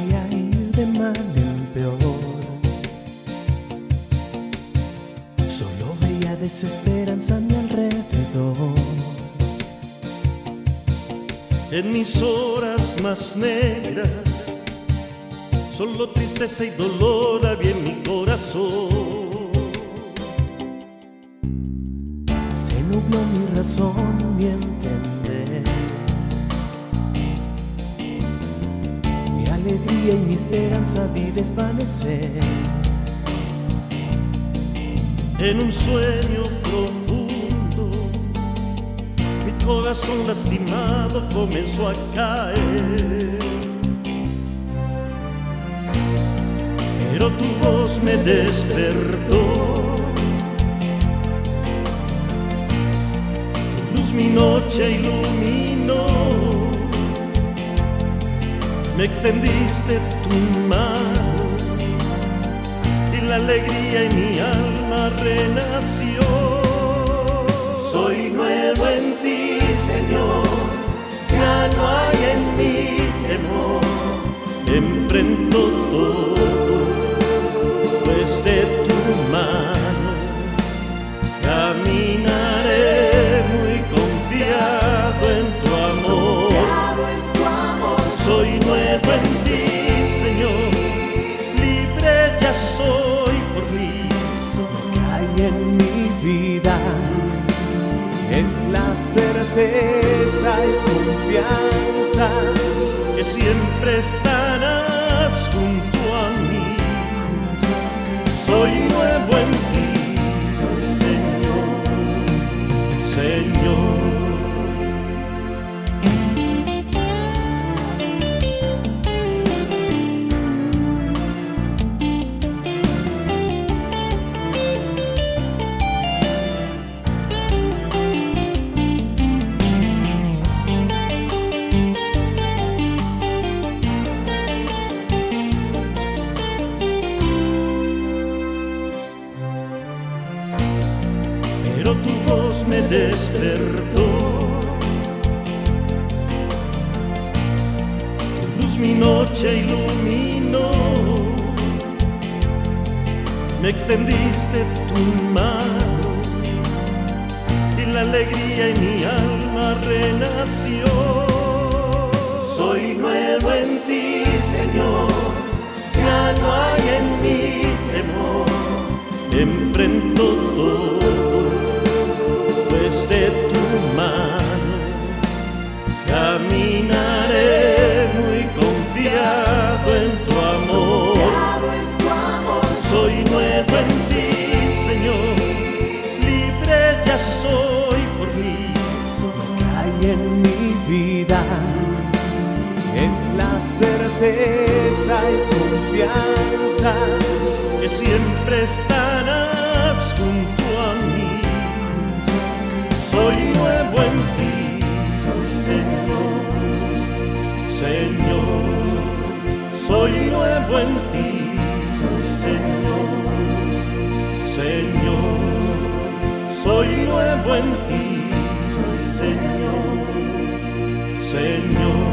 voy a ir de mal en peor. Solo veía desesperanza a mi alrededor. En mis horas más negras, solo tristeza y dolor había en mi corazón. Se nubló mi razón, mi entender. Mi alegría y mi esperanza vi desvanecer. En un sueño profundo, mi corazón lastimado comenzó a caer. Pero tu voz me despertó, tu luz mi noche iluminó. Me extendiste tu mano y la alegría en mi alma renació. Soy nuevo en ti, Señor, ya no hay en mí temor. Enfrento todo, pues de tu mano caminaré muy confiado en tu amor. Soy nuevo en ti, Señor, libre ya soy por ti. Lo que hay en mi vida es la certeza y confianza que siempre estarás junto a mí. Soy nuevo en ti, Señor, Señor. Pero tu voz me despertó, tu luz mi noche iluminó. Me extendiste tu mano y la alegría en mi alma renació. Soy nuevo en ti, Señor, ya no hay en mí temor. Enfrento todo, pues de tu mano caminaré muy confiado en tu amor. Soy nuevo en ti, Señor, libre ya soy por ti. Lo que hay en mi vida es la certeza y confianza que siempre estarás junto a mí. Soy nuevo en ti, Señor, Señor. Soy nuevo en ti, Señor, Señor. Soy nuevo en ti, Señor, Señor.